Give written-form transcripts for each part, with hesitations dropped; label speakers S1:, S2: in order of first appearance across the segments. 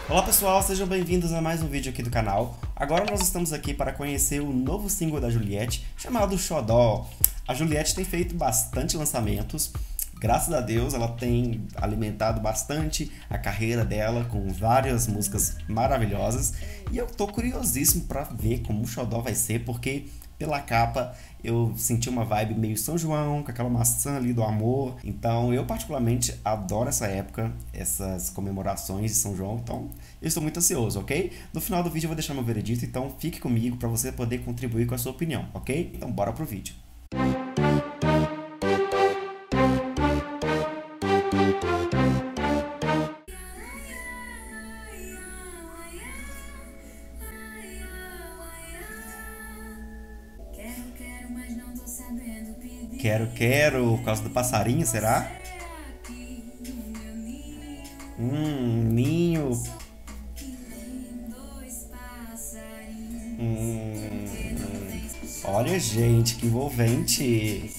S1: Olá pessoal, sejam bem-vindos a mais um vídeo aqui do canal. Agora nós estamos aqui para conhecer o novo single da Juliette, chamado Xodó. A Juliette tem feito bastante lançamentos, graças a Deus ela tem alimentado bastante a carreira dela com várias músicas maravilhosas. E eu tô curiosíssimo para ver como o Xodó vai ser, porque pela capa eu senti uma vibe meio São João, com aquela maçã ali do amor. Então eu particularmente adoro essa época, essas comemorações de São João. Então eu estou muito ansioso, ok? No final do vídeo eu vou deixar meu veredito, então fique comigo para você poder contribuir com a sua opinião, ok? Então bora pro vídeo. Quero, por causa do passarinho, será? Ninho. Olha, gente, que envolvente.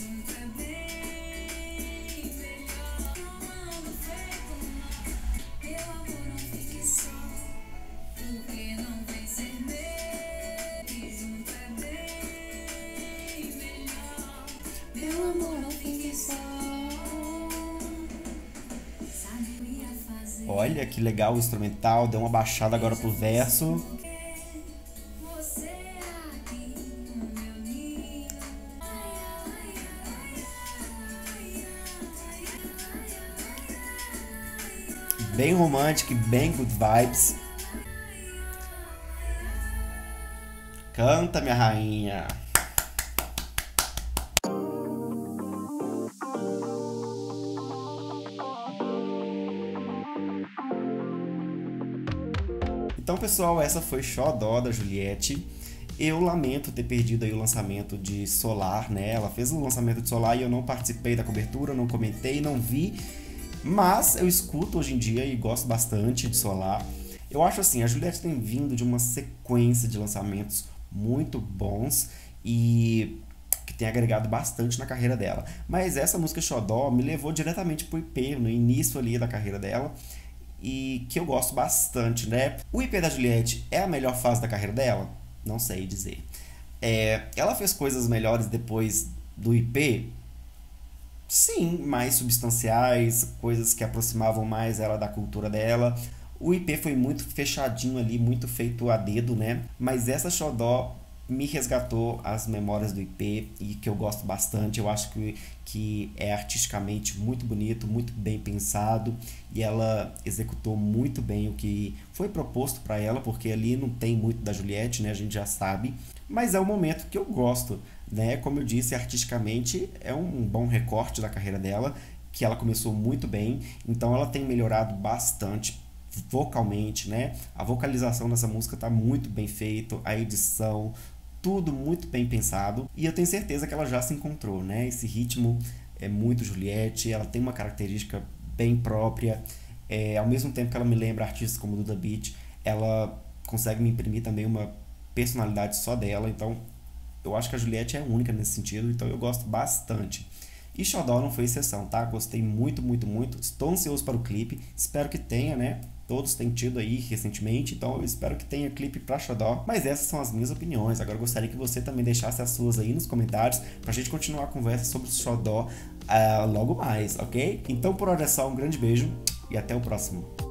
S1: Olha que legal o instrumental, deu uma baixada agora pro verso. Bem romântico, bem good vibes. Canta, minha rainha. Então, pessoal, essa foi Xodó da Juliette. Eu lamento ter perdido aí o lançamento de Solar, né? Ela fez o lançamento de Solar e eu não participei da cobertura, não comentei, não vi. Mas eu escuto hoje em dia e gosto bastante de Solar. Eu acho assim, a Juliette tem vindo de uma sequência de lançamentos muito bons e que tem agregado bastante na carreira dela. Mas essa música Xodó me levou diretamente pro IP, no início ali da carreira dela, e que eu gosto bastante, né? O IP da Juliette é a melhor fase da carreira dela? Não sei dizer. Ela fez coisas melhores depois do IP? Sim, mais substanciais, coisas que aproximavam mais ela da cultura dela. O IP foi muito fechadinho ali, muito feito a dedo, né? Mas essa Xodó me resgatou as memórias do IP e que eu gosto bastante. Eu acho que é artisticamente muito bonito, muito bem pensado, e ela executou muito bem o que foi proposto para ela, porque ali não tem muito da Juliette, né? A gente já sabe, mas é um momento que eu gosto, né? Como eu disse, artisticamente é um bom recorte da carreira dela, que ela começou muito bem, então ela tem melhorado bastante vocalmente, né? A vocalização dessa música tá muito bem feito, a edição, tudo muito bem pensado, e eu tenho certeza que ela já se encontrou, né? Esse ritmo é muito Juliette, ela tem uma característica bem própria, ao mesmo tempo que ela me lembra artistas como Duda Beat, ela consegue me imprimir também uma personalidade só dela, então eu acho que a Juliette é única nesse sentido, então eu gosto bastante. E Xodó não foi exceção, tá? Gostei muito, muito, muito. Estou ansioso para o clipe. Espero que tenha, né? Todos têm tido aí recentemente, então eu espero que tenha clipe pra Xodó. Mas essas são as minhas opiniões. Agora eu gostaria que você também deixasse as suas aí nos comentários pra gente continuar a conversa sobre o Xodó logo mais, ok? Então por hora é só, um grande beijo e até o próximo.